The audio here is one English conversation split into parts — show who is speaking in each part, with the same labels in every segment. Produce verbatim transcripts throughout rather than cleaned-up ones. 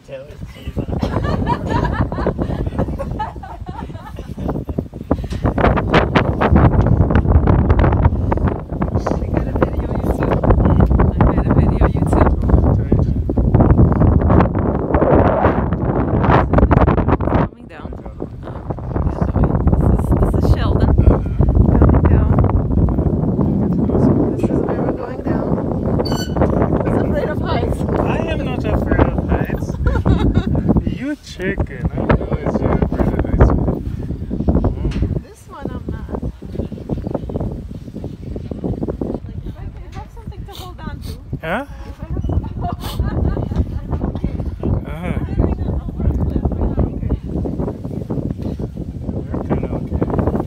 Speaker 1: Taylor's cheese on it.
Speaker 2: Chicken, I know it's your paradise. Mm.
Speaker 3: This one I'm not. Like if I can have something to hold on to.
Speaker 2: Huh?
Speaker 3: If I have something to hold on to, I'm okay.
Speaker 2: Uh-huh. We're kind of okay.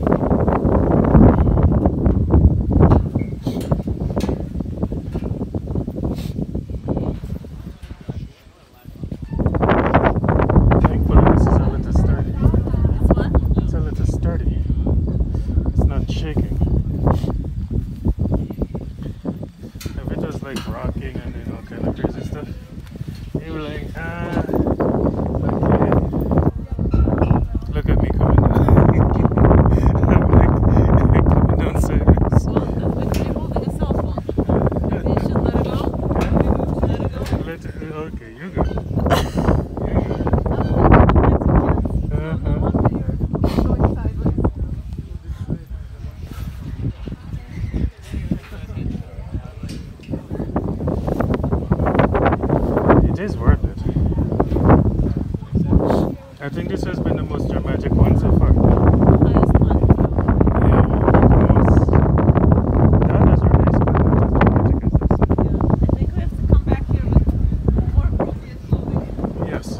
Speaker 2: Like rocking and you know kind of crazy stuff. You were like, ah, okay. Look at me coming down. I'm like, I'm coming down sideways.
Speaker 3: Well, that's because you're holding a cell phone. Maybe you should let it go. Maybe you should let it go.
Speaker 2: Let it, okay, you go. It is worth it. I think this has been the most dramatic one so far.
Speaker 3: The highest one.
Speaker 2: Yeah, the most. The others were nice, but not as dramatic as this.
Speaker 3: Yeah, I think we have to come back here with more appropriate clothing.
Speaker 2: Yes.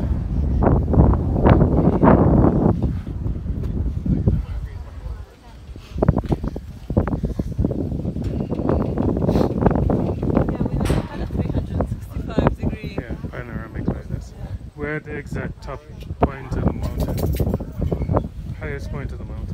Speaker 2: Panoramic like this. We're at the exact top point of the mountain, highest point of the mountain.